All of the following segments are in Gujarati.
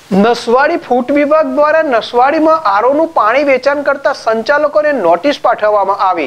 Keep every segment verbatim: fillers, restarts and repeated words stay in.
નસવાડી ફૂડ વિભાગ દ્વારા નસવાડીમાં આરોનું પાણી વેચાણ કરતા સંચાલકોને નોટિસ પાઠવવામાં આવી।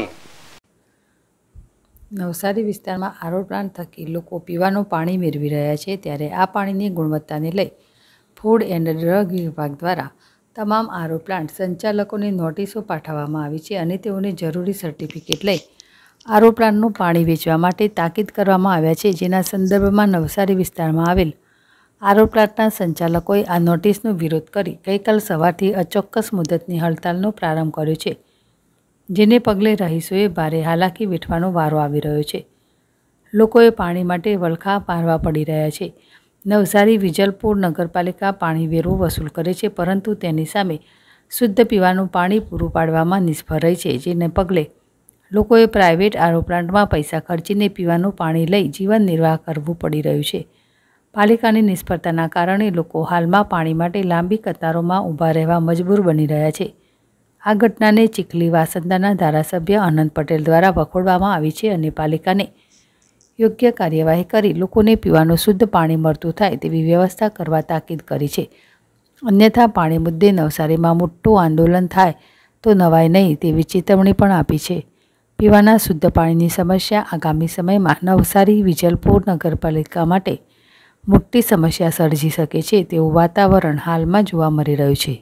નવસારી વિસ્તારમાં આરો પ્લાન્ટ થકી લોકો પીવાનું પાણી મેળવી રહ્યા છે, ત્યારે આ પાણીની ગુણવત્તાને લઈ ફૂડ એન્ડ ડ્રગ વિભાગ દ્વારા તમામ આરો પ્લાન્ટ સંચાલકોને નોટિસો પાઠવવામાં આવી છે અને તેઓને જરૂરી સર્ટિફિકેટ લઈ આરો પ્લાન્ટનું પાણી વેચવા માટે તાકીદ કરવામાં આવ્યા છે, જેના સંદર્ભમાં નવસારી વિસ્તારમાં આવેલ આરો પ્લાન્ટના સંચાલકોએ આ નોટિસનો વિરોધ કરી ગઈકાલ સવારથી અચોક્કસ મુદતની હડતાલનો પ્રારંભ કર્યો છે, જેને પગલે રહીશોએ ભારે હાલાકી વેઠવાનો વારો આવી રહ્યો છે। લોકોએ પાણી માટે વલખા મારવા પડી રહ્યા છે। નવસારી વિજલપુર નગરપાલિકા પાણી વેરો વસૂલ કરે છે, પરંતુ તેની સામે શુદ્ધ પીવાનું પાણી પૂરું પાડવામાં નિષ્ફળ રહી છે, જેને પગલે લોકોએ પ્રાઇવેટ આરો પ્લાન્ટમાં પૈસા ખર્ચીને પીવાનું પાણી લઈ જીવન નિર્વાહ કરવું પડી રહ્યું છે। પાલિકાની નિષ્ફળતાના કારણે લોકો હાલમાં પાણી માટે લાંબી કતારોમાં ઊભા રહેવા મજબૂર બની રહ્યા છે। આ ઘટનાને ચીખલી વાસંદાના ધારાસભ્ય અનંત પટેલ દ્વારા વખોડવામાં આવી છે અને પાલિકાને યોગ્ય કાર્યવાહી કરી લોકોને પીવાનું શુદ્ધ પાણી મળતું થાય તેવી વ્યવસ્થા કરવા તાકીદ કરી છે। અન્યથા પાણી મુદ્દે નવસારીમાં મોટું આંદોલન થાય તો નવાય નહીં તેવી ચેતવણી પણ આપી છે। પીવાના શુદ્ધ પાણીની સમસ્યા આગામી સમયમાં નવસારી વિજલપુર નગરપાલિકા માટે મોટી સમસ્યા સર્જી શકે છે તેવું વાતાવરણ હાલમાં જોવા મળી રહ્યું છે।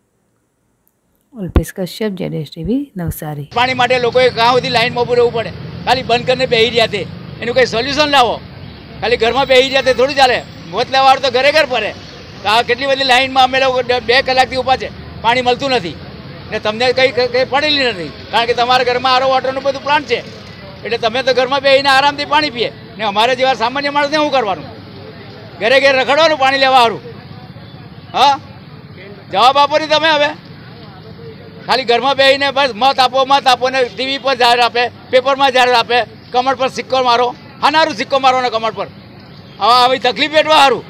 અલ્પેશ કશ્યપ, જેડેશ ટીવી, નવસારી। પાણી માટે લોકોએ કાં સુધી લાઈનમાં ઊભું રહેવું પડે? ખાલી બંધ કરીને બેસી રહ્યા છે, એનું કંઈ સોલ્યુશન લાવો। ખાલી ઘરમાં બેસી રહ્યા છે થોડું ચાલે, મોત લેવાવાળું તો ઘરે ઘર ફરે। આ કેટલી બધી લાઈનમાં અમે લોકો બે કલાકથી ઊભા છે, પાણી મળતું નથી ને તમને કંઈ કંઈ પડેલી નથી, કારણ કે તમારા ઘરમાં આરો વોટરનું બધું પ્લાન્ટ છે, એટલે તમે તો ઘરમાં બેસીને આરામથી પાણી પીએ ને અમારે જેવા સામાન્ય માણસને શું કરવાનું? ઘરે ઘરે રખડવાનું પાણી લેવા સારું? હા, જવાબ આપો ને તમે। હવે ખાલી ઘરમાં બેસીને બસ મત આપો મત આપો ને ટીવી પર જાહેર આપે, પેપરમાં જાહેર આપે, કમર પર સિક્કો મારો। હા, સારું સિક્કો મારો ને કમર પર। હવે આવી તકલીફ વેઠવા સારું,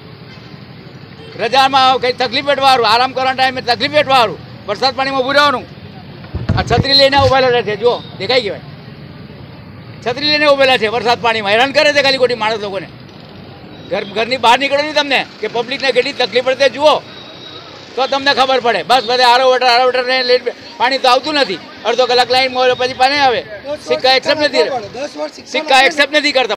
રજામાં કંઈ તકલીફ વેઠવા સારું, આરામ કરવાના ટાઈમે તકલીફ વેઠવા સારું, વરસાદ પાણીમાં ઊભું રહેવાનું। આ છત્રી લઈને ઉભેલા છે, જુઓ દેખાઈ ગયો, છત્રી લઈને ઉભેલા છે, વરસાદ પાણીમાં હેરાન કરે છે ખાલી ખોટી માણસ લોકોને। ઘર ઘરની બહાર નીકળો નહીં તમને કે પબ્લિકને કેટલી તકલીફ પડે જુઓ તો તમને ખબર પડે। બસ બધે આરો વોટર આરો વોટર લેટ પાણી તો આવતું નથી, અડધો કલાક લાઈન પછી પાણી આવે, સિક્કા એક્સેપ્ટ નથી સિક્કા એક્સેપ્ટ નથી કરતા।